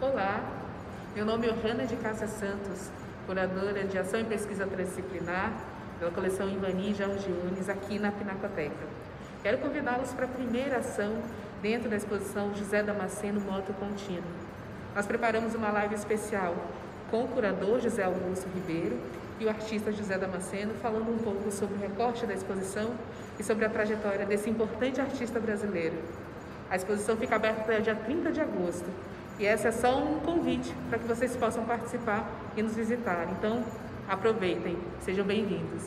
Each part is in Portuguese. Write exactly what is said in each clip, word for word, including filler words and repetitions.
Olá, meu nome é Johanna de Cássia Santos, curadora de Ação e Pesquisa Transdisciplinar pela coleção Ivani Jorge Unes aqui na Pinacoteca. Quero convidá-los para a primeira ação dentro da exposição José Damasceno Moto Contínuo. Nós preparamos uma live especial com o curador José Augusto Ribeiro e o artista José Damasceno, falando um pouco sobre o recorte da exposição e sobre a trajetória desse importante artista brasileiro. A exposição fica aberta até dia trinta de agosto. E essa é só um convite para que vocês possam participar e nos visitar. Então, aproveitem, sejam bem-vindos.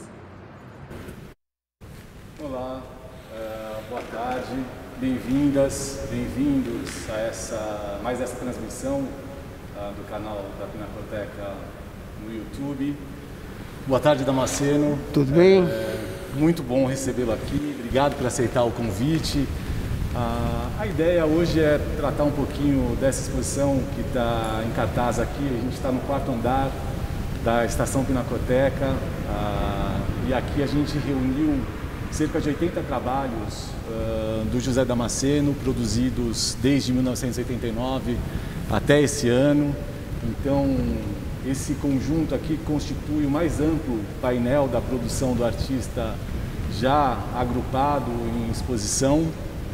Olá, uh, boa tarde, bem-vindas, bem-vindos a essa, mais essa transmissão uh, do canal da Pinacoteca no YouTube. Boa tarde, Damasceno. Tudo bem? É, muito bom recebê-lo aqui, obrigado por aceitar o convite. Ah, a ideia hoje é tratar um pouquinho dessa exposição que está em cartaz aqui. A gente está no quarto andar da Estação Pinacoteca ah, e aqui a gente reuniu cerca de oitenta trabalhos ah, do José Damasceno, produzidos desde mil novecentos e oitenta e nove até esse ano. Então, esse conjunto aqui constitui o mais amplo painel da produção do artista já agrupado em exposição.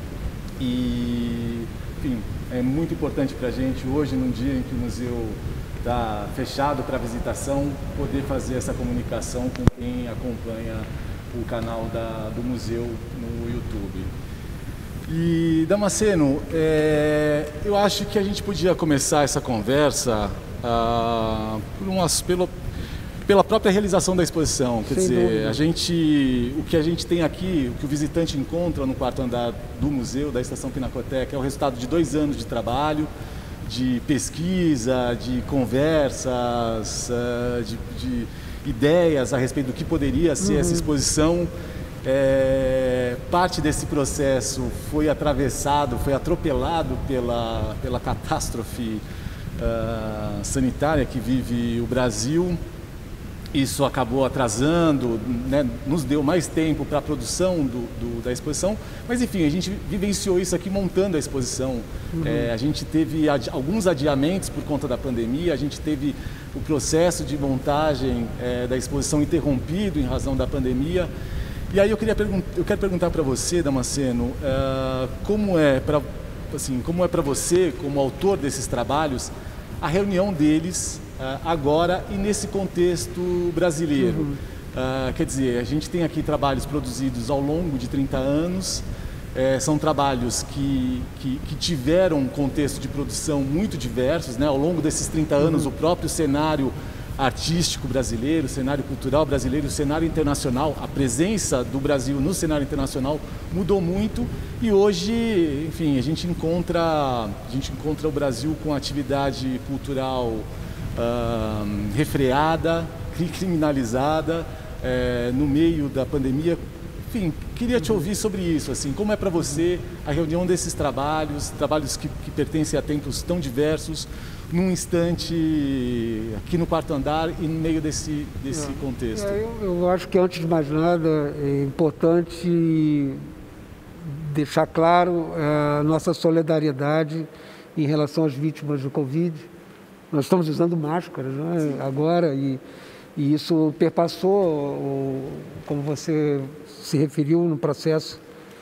E, enfim, é muito importante para a gente hoje, num dia em que o museu está fechado para visitação, poder fazer essa comunicação com quem acompanha o canal da, do museu no YouTube. E, Damasceno, é, eu acho que a gente podia começar essa conversa ah, por umas, pelo, pela própria realização da exposição. Quer Sem dizer, dúvida. a gente, o que a gente tem aqui, o que o visitante encontra no quarto andar do museu, da Estação Pinacoteca, é o resultado de dois anos de trabalho, de pesquisa, de conversas, uh, de, de ideias a respeito do que poderia ser uhum. essa exposição. É, parte desse processo foi atravessado, foi atropelado pela, pela catástrofe uh, sanitária que vive o Brasil. Isso acabou atrasando, né, nos deu mais tempo para a produção do, do, da exposição, mas enfim, a gente vivenciou isso aqui montando a exposição. Uhum. É, a gente teve adi alguns adiamentos por conta da pandemia, a gente teve o processo de montagem é, da exposição interrompido em razão da pandemia. E aí eu, queria eu quero perguntar para você, Damasceno, uh, como é para assim, como é para você, como autor desses trabalhos, a reunião deles Uh, agora e nesse contexto brasileiro. Uhum. Uh, quer dizer, a gente tem aqui trabalhos produzidos ao longo de trinta anos, eh, são trabalhos que, que, que tiveram um contexto de produção muito diversos, né? Ao longo desses trinta anos, uhum. o próprio cenário artístico brasileiro, o cenário cultural brasileiro, o cenário internacional, a presença do Brasil no cenário internacional mudou muito e hoje, enfim, a gente encontra, a gente encontra o Brasil com atividade cultural Uh, refreada, criminalizada, uh, no meio da pandemia. Enfim, queria te ouvir sobre isso, assim, como é para você a reunião desses trabalhos, trabalhos que, que pertencem a tempos tão diversos, num instante aqui no quarto andar e no meio desse, desse é, contexto? É, eu, eu acho que, antes de mais nada, é importante deixar claro a nossa solidariedade em relação às vítimas do Covid. Nós estamos usando máscaras, né, agora, e, e isso perpassou, o, como você se referiu, no processo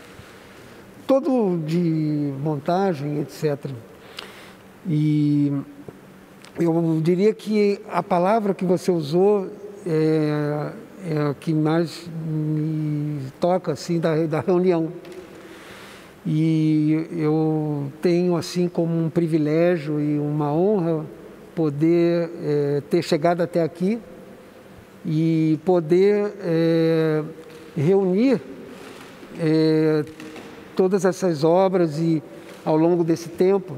todo de montagem, etcétera. E eu diria que a palavra que você usou é, é a que mais me toca, assim, da, da reunião. E eu tenho, assim, como um privilégio e uma honra poder é, ter chegado até aqui e poder é, reunir é, todas essas obras e, ao longo desse tempo.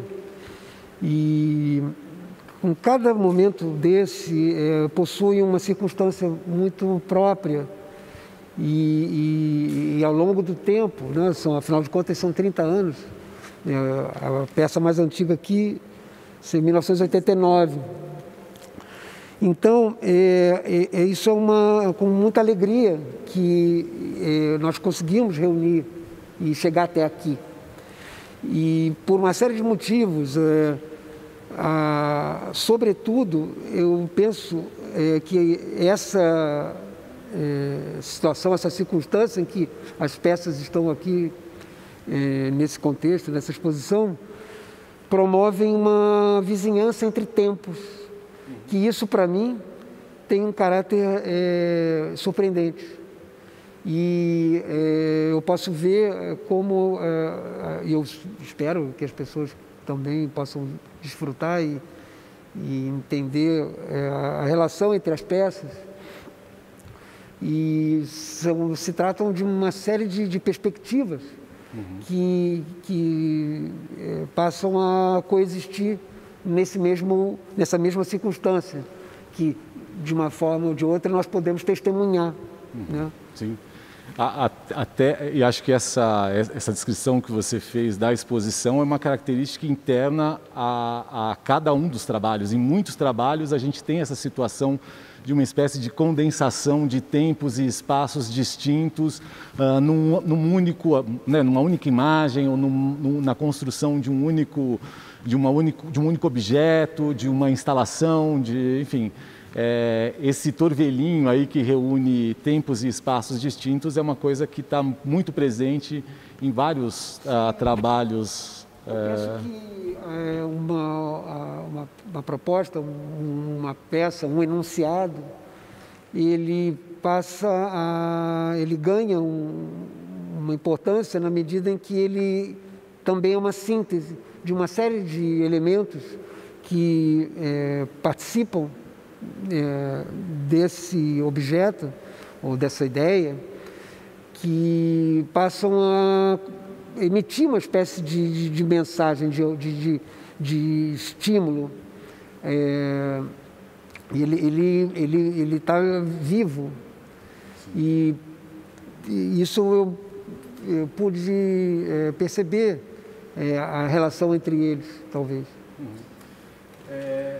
E com cada momento desse é, possui uma circunstância muito própria e, e, e ao longo do tempo, né, são, afinal de contas são trinta anos, é, a peça mais antiga aqui em mil novecentos e oitenta e nove. Então, é, é, isso é uma, com muita alegria que é, nós conseguimos reunir e chegar até aqui. E por uma série de motivos, é, Ah, sobretudo, eu penso é, que essa é, situação, essa circunstância em que as peças estão aqui é, nesse contexto, nessa exposição, promovem uma vizinhança entre tempos, que isso, para mim, tem um caráter é, surpreendente. E é, eu posso ver como, e é, eu espero que as pessoas também possam desfrutar e, e entender é, a relação entre as peças. E são, se tratam de uma série de, de perspectivas uhum. que, que é, passam a coexistir nesse mesmo, nessa mesma circunstância, que de uma forma ou de outra nós podemos testemunhar. Uhum. Né? Sim. A, a, até, e acho que essa, essa descrição que você fez da exposição é uma característica interna a, a cada um dos trabalhos. Em muitos trabalhos a gente tem essa situação de uma espécie de condensação de tempos e espaços distintos uh, num, num único, né, numa única imagem ou num, num, na construção de um único, de uma único, de um único objeto, de uma instalação, de, enfim. É, esse torvelinho aí que reúne tempos e espaços distintos é uma coisa que está muito presente em vários uh, trabalhos. Eu uh... penso que é uma, uma, uma proposta, uma peça, um enunciado, ele passa a, ele ganha um, uma importância na medida em que ele também é uma síntese de uma série de elementos que é, participam É, desse objeto ou dessa ideia, que passam a emitir uma espécie de, de, de mensagem, de, de, de estímulo. É, ele ele ele ele está vivo e, e isso eu, eu pude é, perceber é, a relação entre eles, talvez. Uhum. É...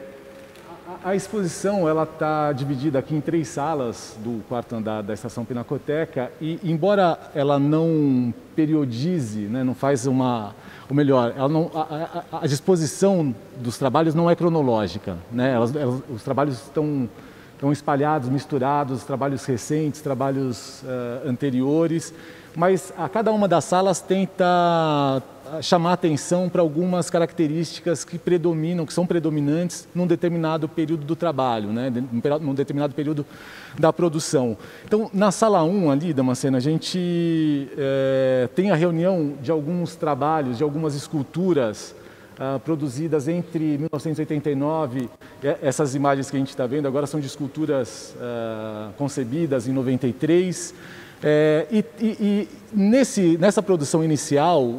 A exposição ela está dividida aqui em três salas do quarto andar da Estação Pinacoteca e, embora ela não periodize, né, não faz uma, ou melhor, ela não, a, a, a disposição dos trabalhos não é cronológica, né? Elas, elas, os trabalhos estão, estão espalhados, misturados, trabalhos recentes, trabalhos uh, anteriores, mas a cada uma das salas tenta chamar atenção para algumas características que predominam, que são predominantes num determinado período do trabalho, né? Num determinado período da produção. Então, na sala um ali, Damasceno, a gente é, tem a reunião de alguns trabalhos, de algumas esculturas ah, produzidas entre mil novecentos e oitenta e nove, essas imagens que a gente está vendo agora são de esculturas ah, concebidas em noventa e três, É, e, e, e nesse, nessa produção inicial,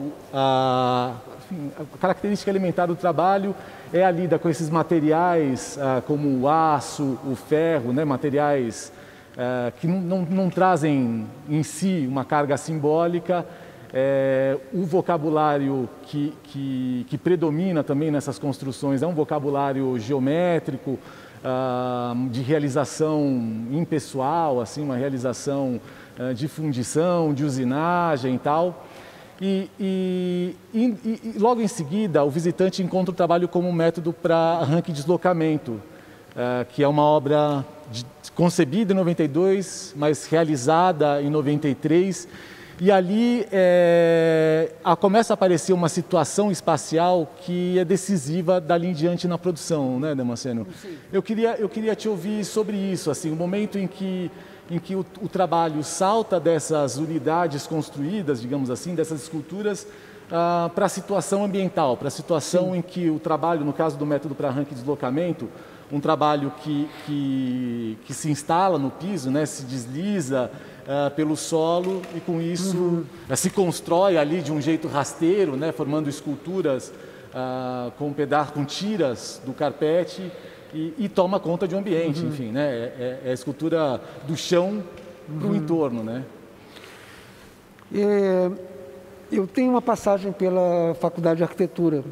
a, enfim, a característica elementar do trabalho é a lida com esses materiais, ah, como o aço, o ferro, né, materiais ah, que não, não, não trazem em si uma carga simbólica. É, o vocabulário que, que, que predomina também nessas construções é um vocabulário geométrico, ah, de realização impessoal, assim, uma realização de fundição, de usinagem e tal. E, e, e, e logo em seguida o visitante encontra o trabalho como método para arranque e deslocamento, uh, que é uma obra de, concebida em noventa e dois, mas realizada em noventa e três. E ali é, a, começa a aparecer uma situação espacial que é decisiva dali em diante na produção, né, Damasceno? Eu queria, eu queria te ouvir sobre isso, assim, o momento em que em que o, o trabalho salta dessas unidades construídas, digamos assim, dessas esculturas, ah, para a situação ambiental, para a situação Sim. em que o trabalho, no caso do método para arranque e deslocamento, um trabalho que, que, que se instala no piso, né, se desliza ah, pelo solo e com isso uhum. se constrói ali de um jeito rasteiro, né, formando esculturas ah, com, peda com tiras do carpete, E, e toma conta de um ambiente, uhum. enfim, né? É, é a escultura do chão para o uhum. entorno, né? É, eu tenho uma passagem pela Faculdade de Arquitetura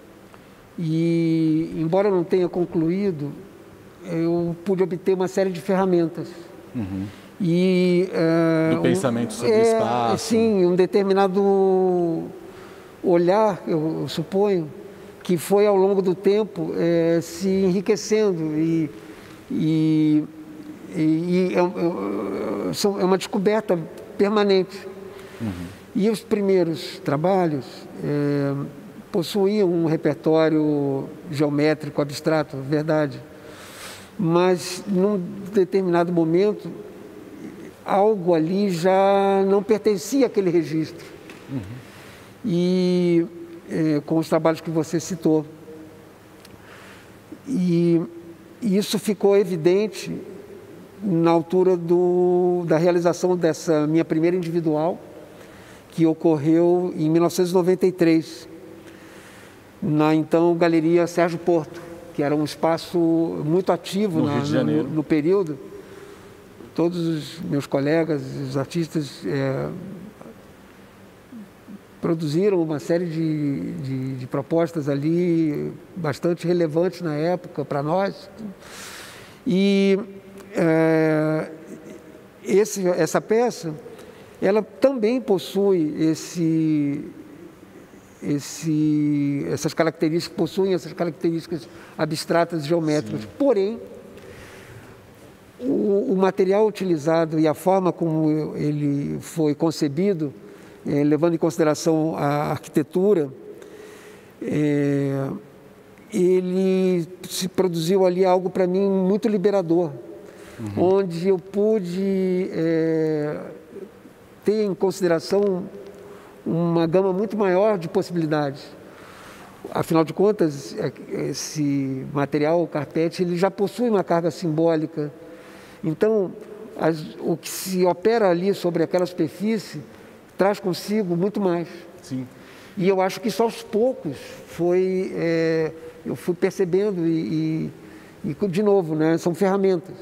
e, embora eu não tenha concluído, eu pude obter uma série de ferramentas. Uhum. E, é, do pensamento sobre o é, espaço. Sim, um determinado olhar, eu, eu suponho, que foi ao longo do tempo é, se enriquecendo e, e, e é, é uma descoberta permanente. Uhum. E os primeiros trabalhos é, possuíam um repertório geométrico abstrato, verdade, mas num determinado momento algo ali já não pertencia àquele registro. Uhum. E é, com os trabalhos que você citou. E, e isso ficou evidente na altura do, da realização dessa minha primeira individual, que ocorreu em mil novecentos e noventa e três, na então Galeria Sérgio Porto, que era um espaço muito ativo no, na, Rio de Janeiro. no, no período. Todos os meus colegas, os artistas, é, produziram uma série de, de, de propostas ali bastante relevantes na época para nós. E é, esse, essa peça, ela também possui esse, esse, essas características, possuem essas características abstratas e geométricas. Sim. Porém, o, o material utilizado e a forma como ele foi concebido, É, levando em consideração a arquitetura, é, ele se produziu ali algo para mim muito liberador, uhum. onde eu pude é, ter em consideração uma gama muito maior de possibilidades. Afinal de contas, esse material, o carpete, ele já possui uma carga simbólica. Então, as, o que se opera ali sobre aquela superfície traz consigo muito mais. Sim. E eu acho que isso aos poucos foi, é, eu fui percebendo e, e, e, de novo, né, são ferramentas.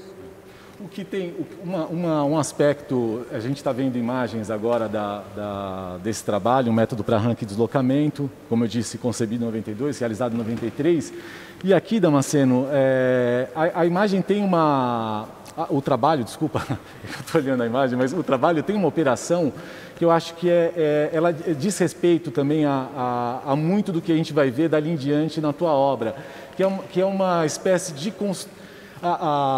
O que tem uma, uma, um aspecto, a gente está vendo imagens agora da, da, desse trabalho, um método para arranque e deslocamento, como eu disse, concebido em noventa e dois, realizado em noventa e três. E aqui, Damasceno, é, a, a imagem tem uma... Ah, o trabalho, desculpa, eu estou olhando a imagem, mas o trabalho tem uma operação que eu acho que é, é, ela diz respeito também a, a, a muito do que a gente vai ver dali em diante na tua obra, que é, um, que é uma espécie de const, a,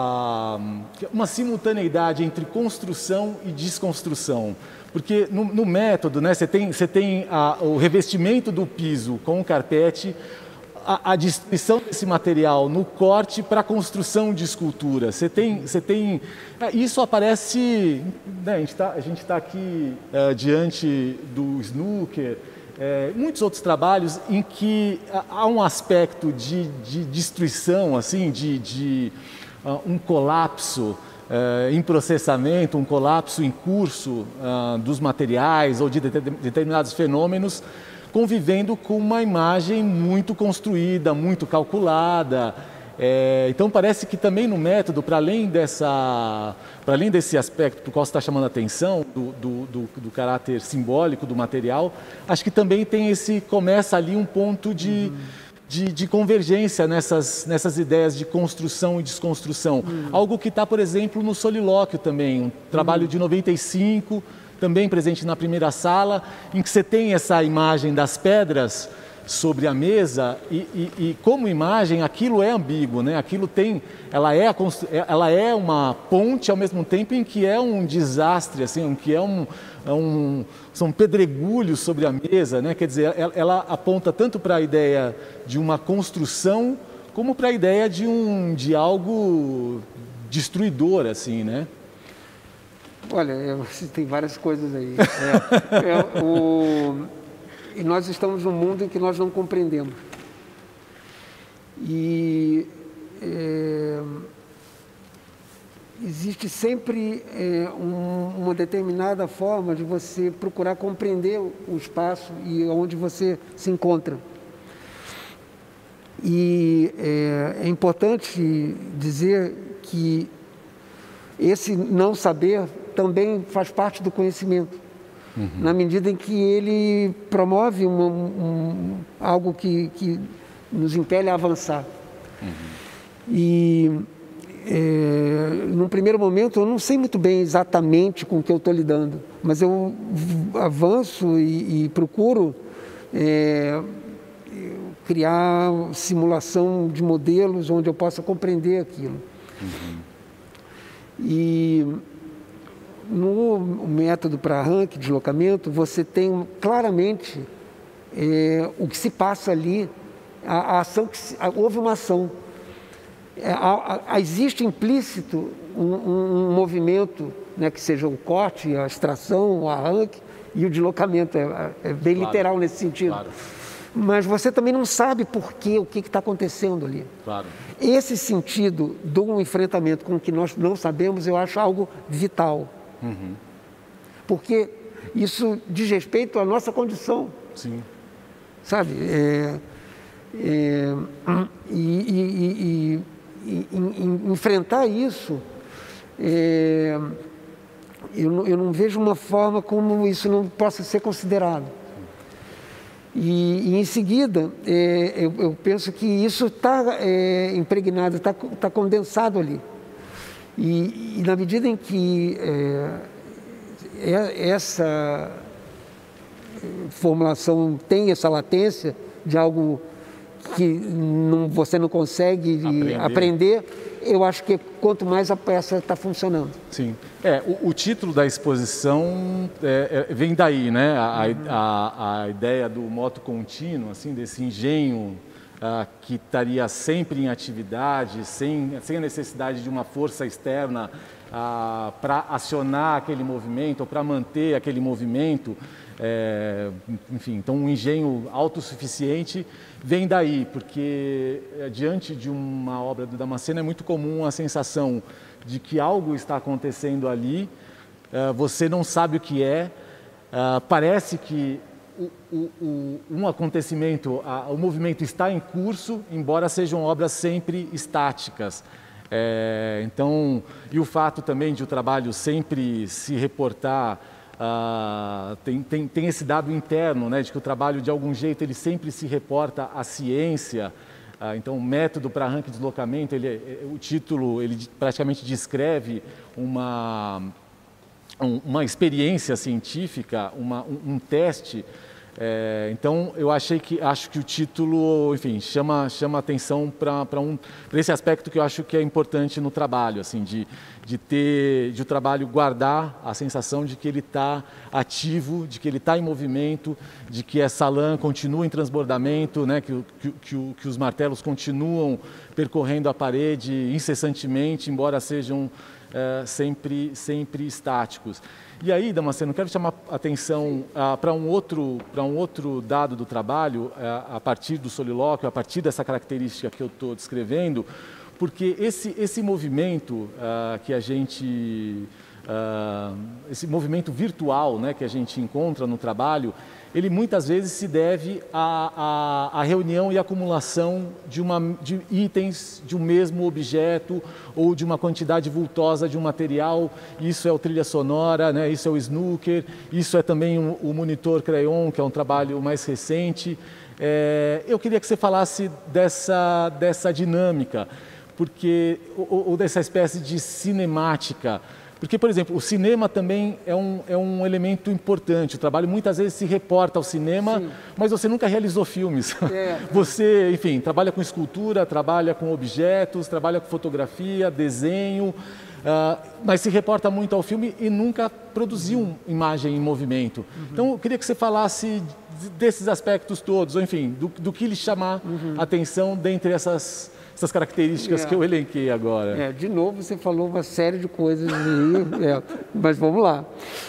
a, uma simultaneidade entre construção e desconstrução. Porque no, no método, né, você tem, você tem a, o revestimento do piso com o carpete, A, a distribuição desse material no corte para a construção de escultura. Você tem, você tem, isso aparece, né, a gente está tá aqui é, diante do Snooker, é, muitos outros trabalhos em que há um aspecto de, de destruição, assim, de, de uh, um colapso uh, em processamento, um colapso em curso uh, dos materiais ou de determinados fenômenos, convivendo com uma imagem muito construída, muito calculada. É, então parece que também no método, para além dessa, para além desse aspecto para o qual você está chamando a atenção, do, do, do, do caráter simbólico do material, acho que também tem esse, começa ali um ponto de, uhum. de, de convergência nessas, nessas ideias de construção e desconstrução. Uhum. Algo que está, por exemplo, no Solilóquio também, um trabalho uhum. de noventa e cinco, também presente na primeira sala, em que você tem essa imagem das pedras sobre a mesa e, e, e como imagem aquilo é ambíguo, né? Aquilo tem, ela é, a, ela é uma ponte ao mesmo tempo em que é um desastre, assim, em que é um, é um são pedregulhos sobre a mesa, né? Quer dizer, ela, ela aponta tanto para a ideia de uma construção como para a ideia de um de algo destruidor, assim, né? Olha, tem várias coisas aí. É, é, o, e nós estamos num mundo em que nós não compreendemos. E é, existe sempre é, um, uma determinada forma de você procurar compreender o espaço e onde você se encontra. E é, é importante dizer que esse não saber também faz parte do conhecimento, uhum. na medida em que ele promove uma, um, algo que, que nos impele a avançar. Uhum. E, é, num primeiro momento, eu não sei muito bem exatamente com o que eu estou lidando, mas eu avanço e, e procuro é, criar simulação de modelos onde eu possa compreender aquilo. Uhum. E no método para arranque, deslocamento, você tem claramente é, o que se passa ali, a, a ação que se, a, houve uma ação. É, a, a, existe implícito um, um, um movimento, né, que seja o corte, a extração, o arranque e o deslocamento. É, é bem claro, literal nesse sentido. Claro. Mas você também não sabe por quê, o que está acontecendo ali. Claro. Esse sentido do enfrentamento com o que nós não sabemos, eu acho algo vital. Uhum. Porque isso diz respeito à nossa condição. Sim. Sabe? É, é, e, e, e, e, e enfrentar isso, é, eu, não, eu não vejo uma forma como isso não possa ser considerado. E, e em seguida, é, eu, eu penso que isso está é, impregnado, está tá condensado ali. E, e na medida em que é, é, essa formulação tem essa latência de algo que não, você não consegue aprender. aprender, eu acho que quanto mais a peça está funcionando. Sim. É, o, o título da exposição é, é, vem daí, né? A, uhum. a, a ideia do moto contínuo, assim, desse engenho uh, que estaria sempre em atividade, sem, sem a necessidade de uma força externa uh, para acionar aquele movimento ou para manter aquele movimento. É, enfim, então um engenho autossuficiente vem daí, porque diante de uma obra do Damasceno é muito comum a sensação de que algo está acontecendo ali, uh, você não sabe o que é, uh, parece que o, o, o, um acontecimento, uh, o movimento está em curso, embora sejam obras sempre estáticas. É, então, e o fato também de o trabalho sempre se reportar, Uh, tem, tem, tem esse dado interno, né, de que o trabalho, de algum jeito, ele sempre se reporta à ciência. Uh, então, o método para arranque e deslocamento, ele, o título, ele praticamente descreve uma, um, uma experiência científica, uma, um, um teste. É, então, eu achei que, acho que o título, enfim, chama, chama atenção para um, para esse aspecto que eu acho que é importante no trabalho, assim, de, de ter, de o trabalho guardar a sensação de que ele está ativo, de que ele está em movimento, de que essa lã continua em transbordamento, né, que, que, que, que os martelos continuam percorrendo a parede incessantemente, embora sejam é, sempre, sempre estáticos. E aí, Damasceno, quero chamar a atenção ah, para um outro, para um outro dado do trabalho, ah, a partir do solilóquio, a partir dessa característica que eu estou descrevendo, porque esse, esse movimento ah, que a gente, ah, esse movimento virtual, né, que a gente encontra no trabalho, ele muitas vezes se deve à, à, à reunião e acumulação de, uma, de itens de um mesmo objeto ou de uma quantidade vultosa de um material. Isso é o trilha sonora, né? Isso é o snooker, isso é também o, o monitor Crayon, que é um trabalho mais recente. É, eu queria que você falasse dessa, dessa dinâmica, porque, ou, ou dessa espécie de cinemática. Porque, por exemplo, o cinema também é um, é um elemento importante. O trabalho muitas vezes se reporta ao cinema, sim, mas você nunca realizou filmes. É. Você, enfim, trabalha com escultura, trabalha com objetos, trabalha com fotografia, desenho, uh, mas se reporta muito ao filme e nunca produziu uma imagem em movimento. Uhum. Então, eu queria que você falasse desses aspectos todos, ou enfim, do, do que lhe chamar uhum. a atenção dentre essas... essas características é. que eu elenquei agora. É, de novo, você falou uma série de coisas, e, é, mas vamos lá.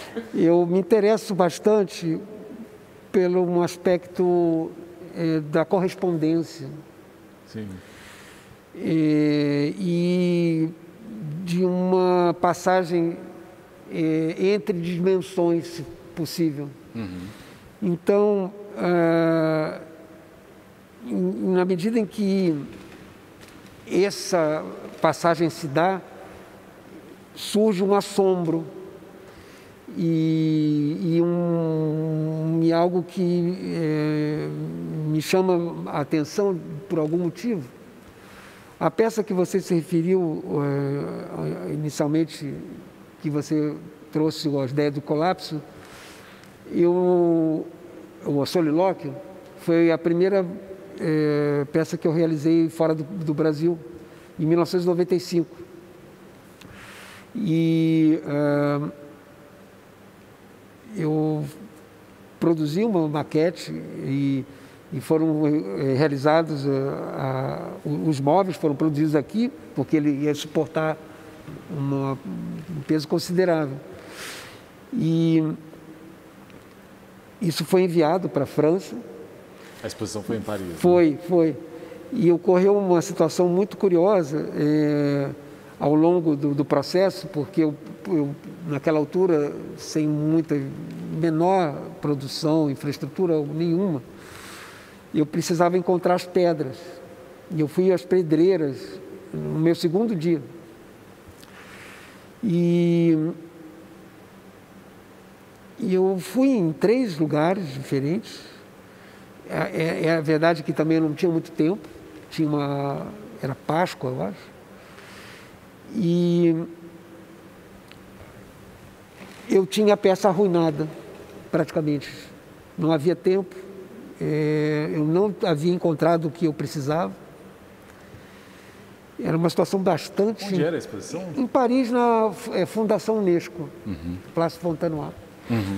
Eu me interesso bastante pelo um aspecto é, da correspondência. Sim. É, e de uma passagem é, entre dimensões, se possível. Uhum. Então, ah, na medida em que essa passagem se dá, surge um assombro e, e, um, e algo que é, me chama a atenção por algum motivo. A peça que você se referiu é, inicialmente, que você trouxe a ideia do colapso, eu, o solilóquio, foi a primeira é, peça que eu realizei fora do, do Brasil, em mil novecentos e noventa e cinco. E uh, eu produzi uma maquete e, e foram eh, realizados, uh, uh, os móveis foram produzidos aqui, porque ele ia suportar uma, um peso considerável. E isso foi enviado para a França. A exposição foi em Paris? Foi, né? foi. E ocorreu uma situação muito curiosa é, ao longo do, do processo, porque eu, eu, naquela altura, sem muita, menor produção, infraestrutura nenhuma, eu precisava encontrar as pedras. E eu fui às pedreiras no meu segundo dia. E, e eu fui em três lugares diferentes. É, é, é a verdade que também eu não tinha muito tempo. Tinha uma... Era Páscoa, eu acho. E eu tinha a peça arruinada, praticamente. Não havia tempo. É, eu não havia encontrado o que eu precisava. Era uma situação bastante... Onde era a exposição? Em Paris, na é, Fundação Unesco, Uhum. Place Fontenoy. Uhum.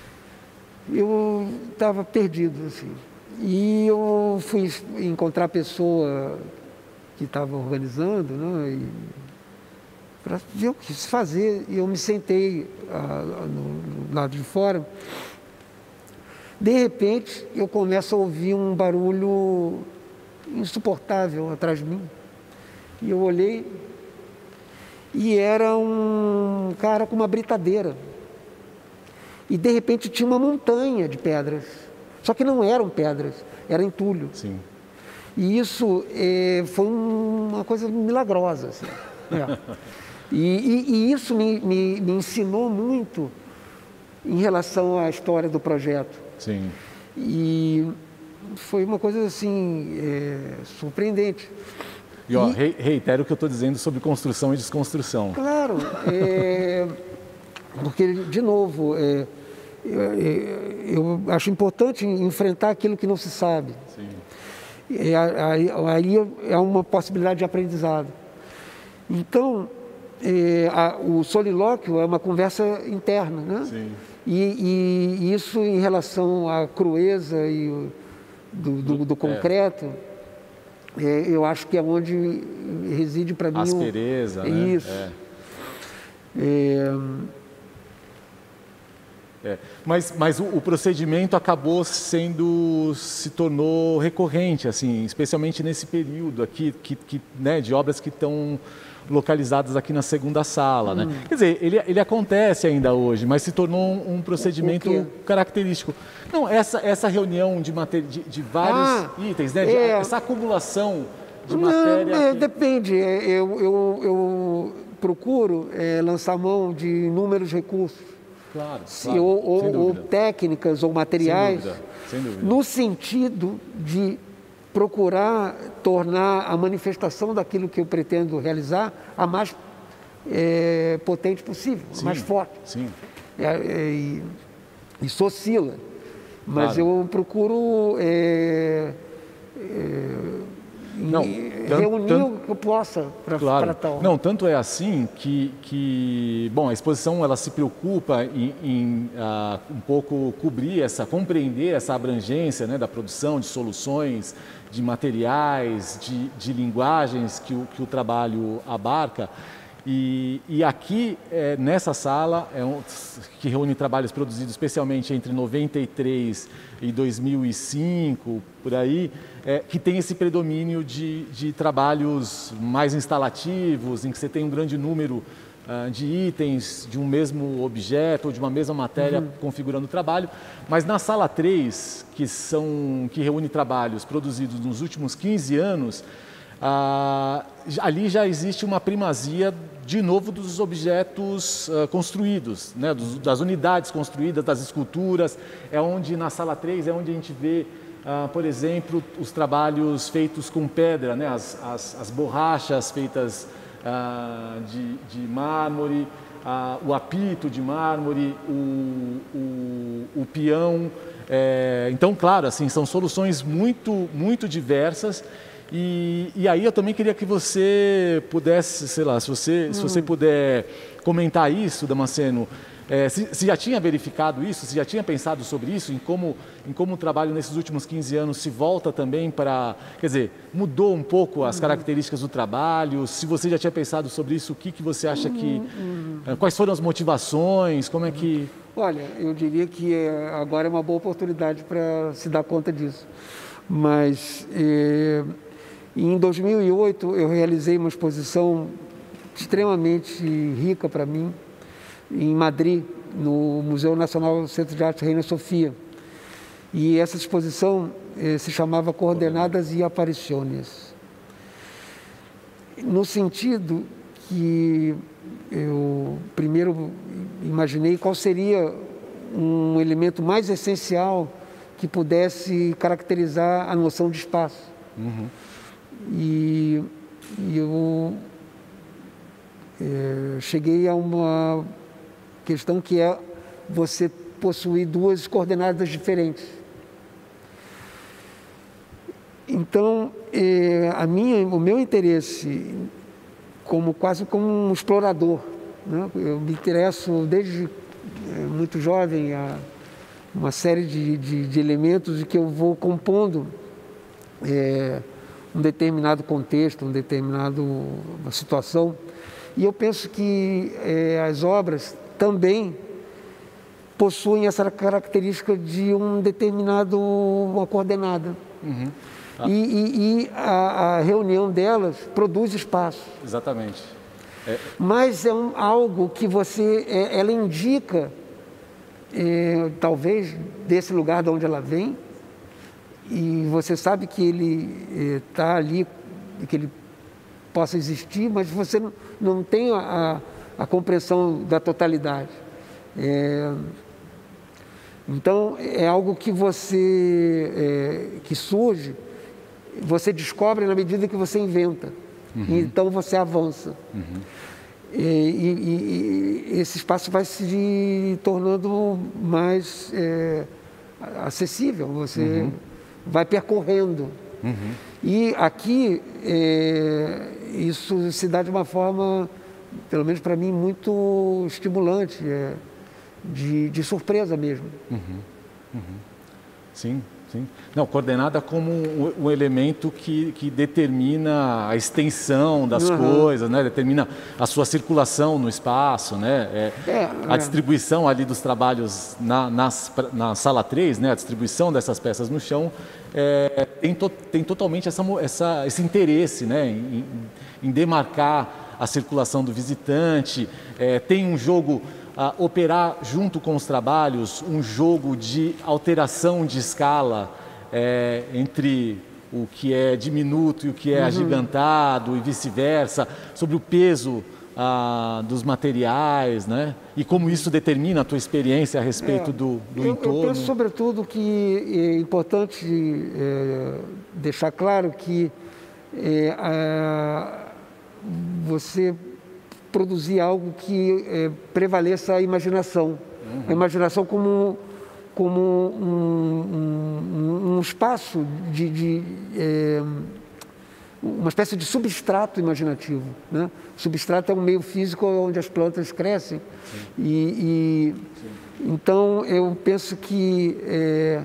Eu estava perdido, assim. E eu fui encontrar a pessoa que estava organizando, né, para ver o que se fazer. E eu me sentei ah, no, no lado de fora. De repente, eu começo a ouvir um barulho insuportável atrás de mim. E eu olhei e era um cara com uma britadeira. E, de repente, tinha uma montanha de pedras. Só que não eram pedras, era entulho. Sim. E isso é, foi uma coisa milagrosa. Assim. É. E, e, e isso me, me, me ensinou muito em relação à história do projeto. Sim. E foi uma coisa, assim, é, surpreendente. E, ó, E- re- reitero o que eu estou dizendo sobre construção e desconstrução. Claro, é, porque, de novo, é, eu, eu acho importante enfrentar aquilo que não se sabe. Sim. É, aí, aí é uma possibilidade de aprendizado. Então, é, a, o solilóquio é uma conversa interna, né? Sim. E, e isso em relação à crueza e o- do, do, do concreto, é, eu acho que é onde reside para mim o- Aspereza, né? Isso. É. É, É, mas mas o, o procedimento acabou sendo, se tornou recorrente, assim, especialmente nesse período aqui, que, que, né, de obras que estão localizadas aqui na segunda sala, né? Quer dizer, ele, ele acontece ainda hoje, mas se tornou um, um procedimento O quê? característico. Não, essa, essa reunião de, mate- de, de vários Ah, itens, né? de- é. essa acumulação de não, matéria... é, que- depende. É, Eu, eu, eu procuro é, lançar mão de inúmeros recursos, Claro, se- claro, ou, ou- sem ou dúvida. técnicas ou materiais, Sem dúvida, sem dúvida. no sentido de procurar tornar a manifestação daquilo que eu pretendo realizar a mais é, potente possível, a Sim, mais forte. Sim. É, é, e, isso oscila, mas Claro. eu procuro é, é, Não, e tanto- reunir tanto- o que eu possa para Claro. tal. Não, tanto é assim que, que, bom, a exposição ela se preocupa em, em ah, um pouco cobrir essa, compreender essa abrangência, né, da produção de soluções, de materiais, de, de linguagens que o, que o trabalho abarca. E, e aqui, é, nessa sala, é um, que reúne trabalhos produzidos especialmente entre noventa e três e dois mil e cinco, por aí, é, que tem esse predomínio de, de trabalhos mais instalativos, em que você tem um grande número ah, de itens de um mesmo objeto ou de uma mesma matéria configurando o trabalho. Mas na sala três, que, são, que reúne trabalhos produzidos nos últimos quinze anos, ah, ali já existe uma primazia, de novo, dos objetos ah, construídos, né, dos, das unidades construídas, das esculturas. É onde, na sala três, é onde a gente vê, ah, por exemplo, os trabalhos feitos com pedra, né, as, as, as borrachas feitas ah, de, de mármore, ah, o apito de mármore, o, o, o peão. É, então, claro, assim, são soluções muito, muito diversas. E, e aí eu também queria que você pudesse, sei lá, se você, hum. se você puder comentar isso, Damasceno, é, se, se já tinha verificado isso, se já tinha pensado sobre isso, em como, em como o trabalho nesses últimos quinze anos se volta também para, quer dizer, mudou um pouco as características do trabalho, se você já tinha pensado sobre isso, o que, que você acha que, quais foram as motivações, como é que... Olha, eu diria que é, agora é uma boa oportunidade para se dar conta disso, mas é, em dois mil e oito eu realizei uma exposição extremamente rica para mim, em Madrid, no Museu Nacional Centro de Arte Reina Sofia. E essa exposição eh, se chamava Coordenadas e Aparições. No sentido que eu primeiro imaginei qual seria um elemento mais essencial que pudesse caracterizar a noção de espaço. Uhum. E, e eu eh, cheguei a uma questão que é você possuir duas coordenadas diferentes. Então, eh, a minha, o meu interesse, como, quase como um explorador, né? Eu me interesso desde eh, muito jovem a uma série de, de, de elementos que eu vou compondo eh, um determinado contexto, um determinado uma situação. E eu penso que eh, as obras também possuem essa característica de um determinado, uma coordenada. Uhum. Ah. E, e, e a, a reunião delas produz espaço. Exatamente. É... Mas é um, algo que você, é, ela indica, é, talvez, desse lugar de onde ela vem, e você sabe que ele está é, ali, que ele possa existir, mas você não, não tem a, a compreensão da totalidade. É, então, é algo que você, é, que surge, você descobre na medida que você inventa. Uhum. E então você avança. Uhum. E, e, e esse espaço vai se tornando mais é, acessível, você uhum. vai percorrendo. Uhum. E aqui, é, isso se dá de uma forma, pelo menos para mim, muito estimulante, é, de, de surpresa mesmo. Uhum. Uhum. Sim, sim. Não, coordenada como um, um elemento que, que determina a extensão das uhum. coisas, né? Determina a sua circulação no espaço, né? É, é, a é. distribuição ali dos trabalhos na, nas, na sala três, né? A distribuição dessas peças no chão é, tem, to, tem totalmente essa, essa, esse interesse, né? em, em demarcar a circulação do visitante, é, tem um jogo... a operar junto com os trabalhos, um jogo de alteração de escala é, entre o que é diminuto e o que é uhum. agigantado e vice-versa, sobre o peso ah, dos materiais, né? E como isso determina a tua experiência a respeito é, do, do eu, entorno. Eu penso, sobretudo, que é importante é, deixar claro que é, a, você produzir algo que é, prevaleça a imaginação. Uhum. A imaginação como, como um, um, um espaço de... de é, uma espécie de substrato imaginativo, né? O substrato é um meio físico onde as plantas crescem. Sim. E, e Sim. Então eu penso que é,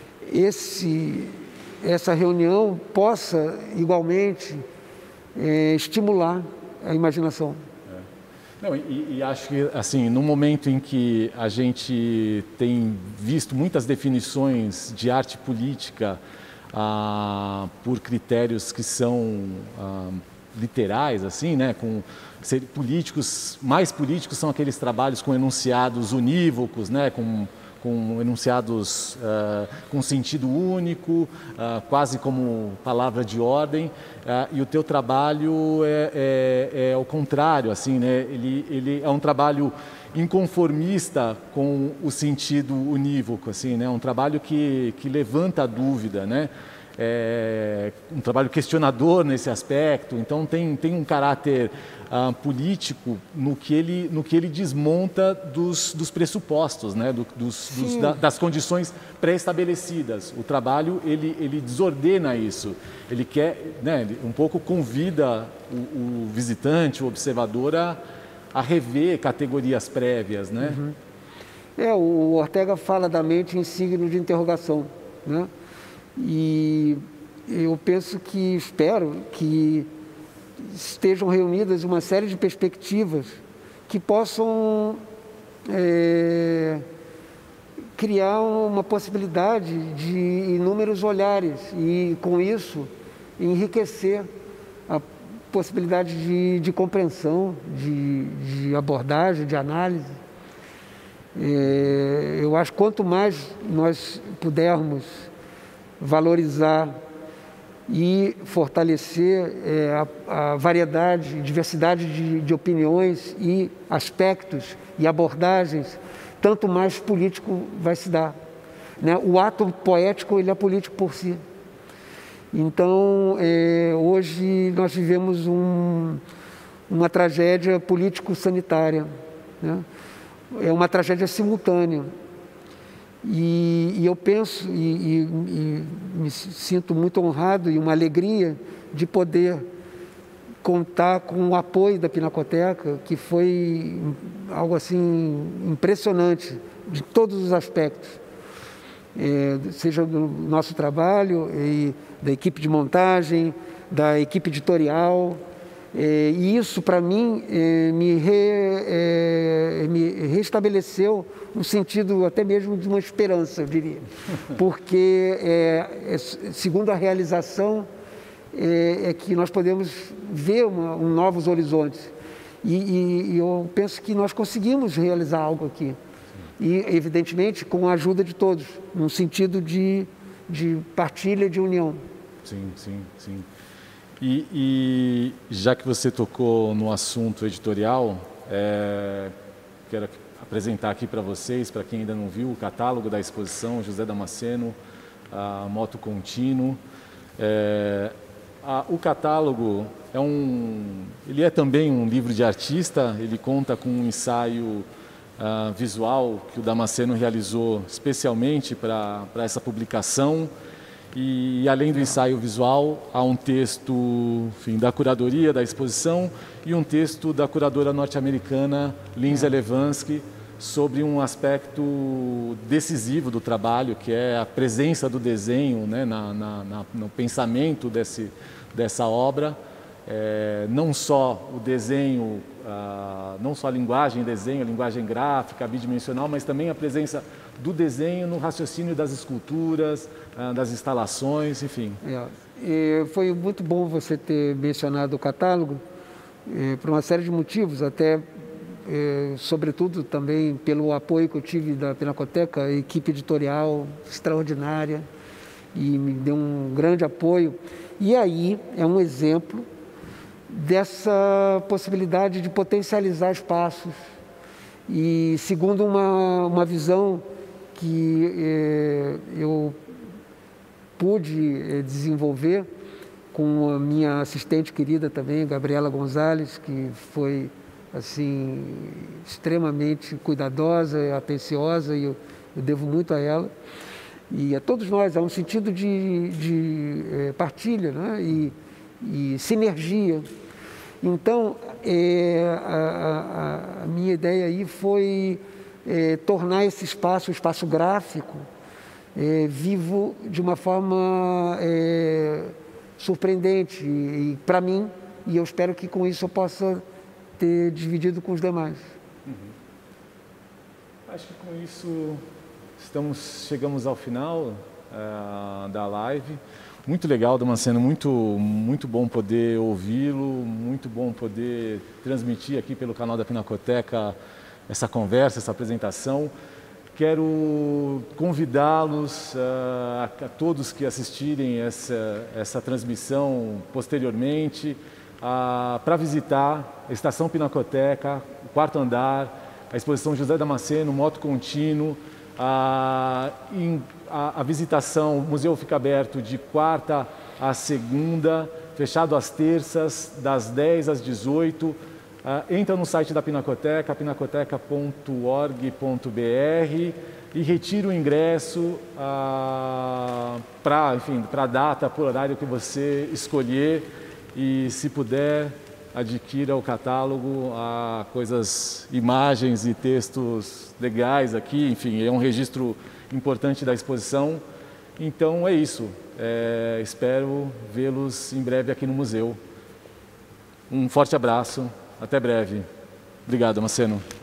esse, essa reunião possa igualmente é, estimular a imaginação. Não, e, e acho que, assim, no momento em que a gente tem visto muitas definições de arte política ah, por critérios que são ah, literais, assim, né, com ser, políticos, mais políticos são aqueles trabalhos com enunciados unívocos, né, com, com enunciados uh, com sentido único, uh, quase como palavra de ordem, uh, e o teu trabalho é, é, é ao contrário, assim, né? ele, ele é um trabalho inconformista com o sentido unívoco, assim, né? Um trabalho que, que levanta a dúvida, né? é, um trabalho questionador nesse aspecto, então tem, tem um caráter ah, político no que ele, no que ele desmonta dos, dos pressupostos, né? Do, dos, dos, da, das condições pré-estabelecidas. O trabalho ele, ele desordena isso, ele quer, né, ele um pouco convida o, o visitante, o observador a, a rever categorias prévias. Né? Uhum. É, o Ortega fala da mente em signo de interrogação, né? E eu penso que, espero que estejam reunidas uma série de perspectivas que possam é, criar uma possibilidade de inúmeros olhares e, com isso, enriquecer a possibilidade de, de compreensão, de, de abordagem, de análise. É, eu acho que quanto mais nós pudermos valorizar e fortalecer é, a, a variedade, diversidade de, de opiniões e aspectos e abordagens, tanto mais político vai se dar. Né? O ato poético ele é político por si. Então, é, hoje nós vivemos um, uma tragédia político-sanitária, né? É uma tragédia simultânea. E, e eu penso e, e, e me sinto muito honrado e uma alegria de poder contar com o apoio da Pinacoteca, que foi algo assim impressionante de todos os aspectos, é, seja do nosso trabalho e da equipe de montagem, da equipe editorial. É, e isso, para mim, é, me, re, é, me restabeleceu um sentido até mesmo de uma esperança, eu diria. Porque, é, é, segundo a realização, é, é que nós podemos ver uma, um novos horizontes. E, e, e eu penso que nós conseguimos realizar algo aqui. E, evidentemente, com a ajuda de todos, num sentido de, de partilha, de união. Sim, sim, sim. E, e já que você tocou no assunto editorial, é, quero apresentar aqui para vocês, para quem ainda não viu, o catálogo da exposição José Damasceno, a Moto Contínuo. É, a, o catálogo é um, ele é também um livro de artista, ele conta com um ensaio uh, visual que o Damasceno realizou especialmente para essa publicação. E, além do ensaio visual, há um texto, enfim, da curadoria da exposição e um texto da curadora norte-americana Lindsay Levansky sobre um aspecto decisivo do trabalho, que é a presença do desenho, né, na, na, na, no pensamento desse, dessa obra. É, não só o desenho, ah, não só a linguagem desenho, a linguagem gráfica, bidimensional, mas também a presença do desenho no raciocínio das esculturas, ah, das instalações, enfim. É, e foi muito bom você ter mencionado o catálogo, é, por uma série de motivos, até, é, sobretudo, também pelo apoio que eu tive da Pinacoteca, a equipe editorial extraordinária, e me deu um grande apoio. E aí é um exemplo dessa possibilidade de potencializar espaços e segundo uma, uma visão que eh, eu pude eh, desenvolver com a minha assistente querida também, Gabriela Gonzalez, que foi assim extremamente cuidadosa, atenciosa, e eu, eu devo muito a ela. E a todos nós, há um sentido de, de eh, partilha, né? e, e sinergia. Então, é, a, a, a minha ideia aí foi é, tornar esse espaço, o espaço gráfico, é, vivo de uma forma é, surpreendente e, e para mim, e eu espero que com isso eu possa ter dividido com os demais. Uhum. Acho que com isso estamos, chegamos ao final uh, da live. Muito legal, Damasceno, muito, muito bom poder ouvi-lo, muito bom poder transmitir aqui pelo canal da Pinacoteca essa conversa, essa apresentação. Quero convidá-los, uh, a, a todos que assistirem essa, essa transmissão posteriormente, uh, para visitar a Estação Pinacoteca, o quarto andar, a exposição José Damasceno, Moto Contínuo, uh, em, a, a visitação, o museu fica aberto de quarta a segunda, fechado às terças, das dez às dezoito. Uh, entra no site da Pinacoteca, pinacoteca ponto org ponto br, e retira o ingresso uh, para, enfim, para a data, por horário que você escolher, e se puder, adquira o catálogo, há coisas, imagens e textos legais aqui, enfim, é um registro importante da exposição. Então é isso, é, espero vê-los em breve aqui no museu. Um forte abraço, até breve. Obrigado, Maceno.